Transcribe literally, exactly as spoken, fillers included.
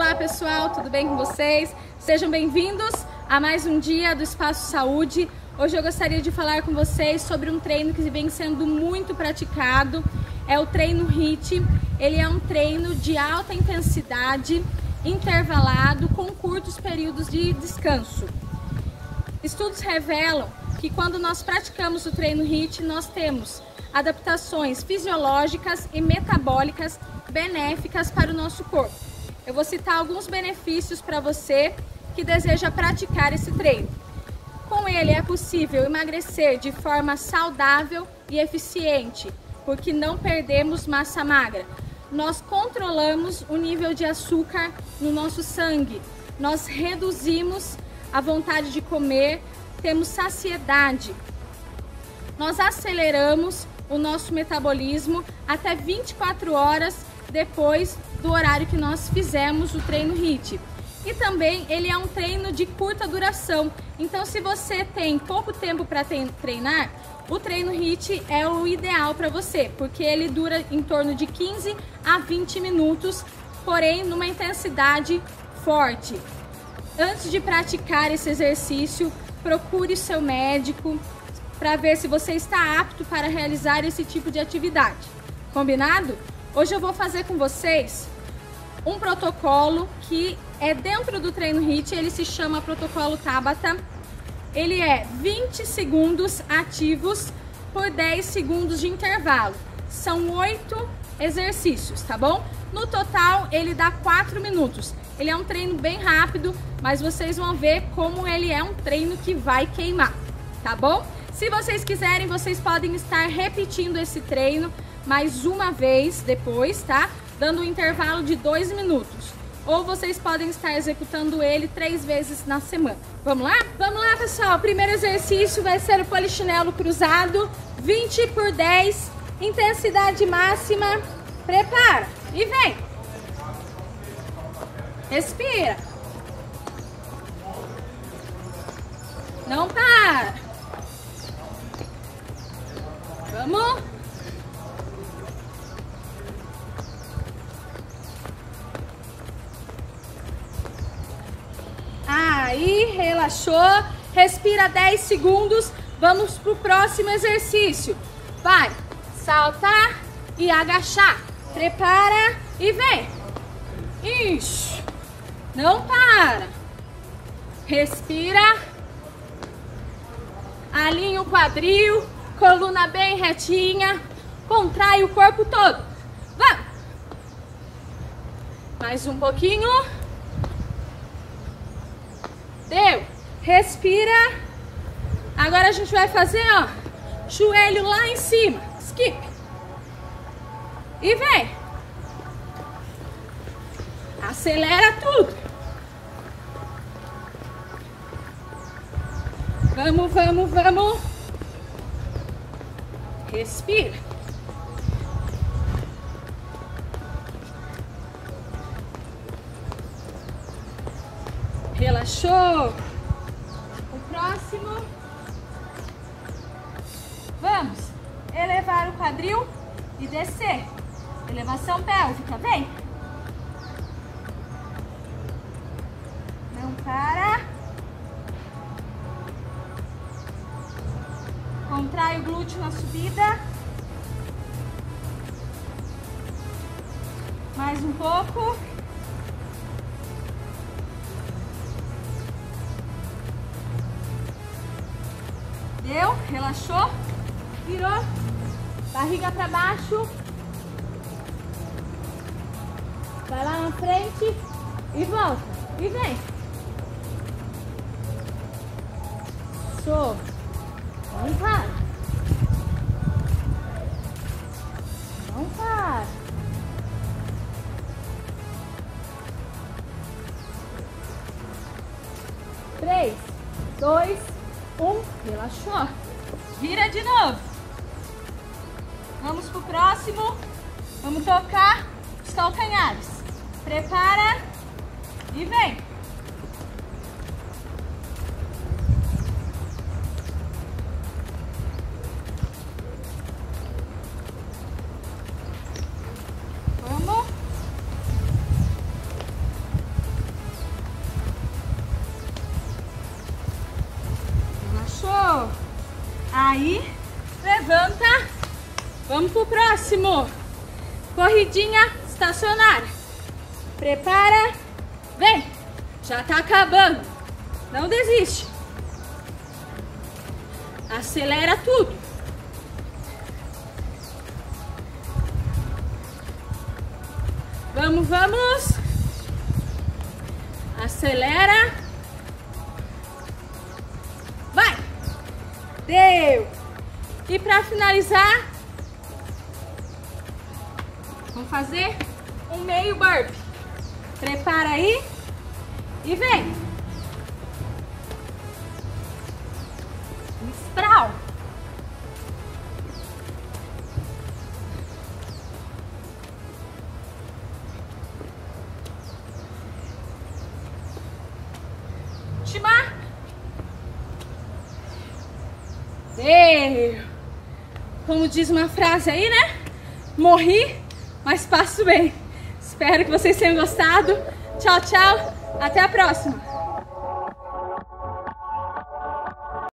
Olá pessoal, tudo bem com vocês? Sejam bem-vindos a mais um dia do Espaço Saúde. Hoje eu gostaria de falar com vocês sobre um treino que vem sendo muito praticado. É o treino H I I T. Ele é um treino de alta intensidade, intervalado, com curtos períodos de descanso. Estudos revelam que quando nós praticamos o treino H I I T, nós temos adaptações fisiológicas e metabólicas benéficas para o nosso corpo. Eu vou citar alguns benefícios para você que deseja praticar esse treino. Com ele é possível emagrecer de forma saudável e eficiente, porque não perdemos massa magra. Nós controlamos o nível de açúcar no nosso sangue, nós reduzimos a vontade de comer, temos saciedade. Nós aceleramos o nosso metabolismo até vinte e quatro horas depois do horário que nós fizemos o treino H I I T. E também ele é um treino de curta duração. Então, se você tem pouco tempo para treinar, o treino H I I T é o ideal para você, porque ele dura em torno de quinze a vinte minutos, porém numa intensidade forte. Antes de praticar esse exercício, procure seu médico para ver se você está apto para realizar esse tipo de atividade. Combinado? Hoje eu vou fazer com vocês um protocolo que é dentro do treino H I I T, ele se chama protocolo Tabata. Ele é vinte segundos ativos por dez segundos de intervalo. São oito exercícios, tá bom? No total, ele dá quatro minutos. Ele é um treino bem rápido, mas vocês vão ver como ele é um treino que vai queimar, tá bom? Se vocês quiserem, vocês podem estar repetindo esse treino mais uma vez depois, tá? Dando um intervalo de dois minutos. Ou vocês podem estar executando ele três vezes na semana. Vamos lá? Vamos lá, pessoal. O primeiro exercício vai ser o polichinelo cruzado, vinte por dez, intensidade máxima. Prepara e vem. Respira. Não para. Vamos. Aí, relaxou, respira dez segundos, vamos pro próximo exercício. Vai, saltar e agachar. Prepara e vem. Isso. Não para. Respira. Alinha o quadril, coluna bem retinha, contrai o corpo todo. Vamos. Mais um pouquinho. Deu. Respira. Agora a gente vai fazer, ó, joelho lá em cima. Skip. E vem. Acelera tudo. Vamos, vamos, vamos. Respira. Relaxou. O próximo. Vamos elevar o quadril e descer. Elevação pélvica, vem. Não para. Contrai o glúteo na subida. Mais um pouco. Deu, relaxou, virou, barriga para baixo, vai lá na frente e volta, e vem. Show, não para, não para. Três, dois, um, relaxou. Vira de novo. Vamos pro próximo. Vamos tocar os calcanhares. Prepara e vem. Vamos pro próximo. Corridinha estacionária. Prepara. Vem. Já tá acabando. Não desiste. Acelera tudo. Vamos, vamos. Acelera. Vai. Deu. E para finalizar, vamos fazer um meio burpee. Prepara aí e vem. Sprawl. Última. Deu. Como diz uma frase aí, né? Morri, mas passo bem. Espero que vocês tenham gostado. Tchau, tchau. Até a próxima.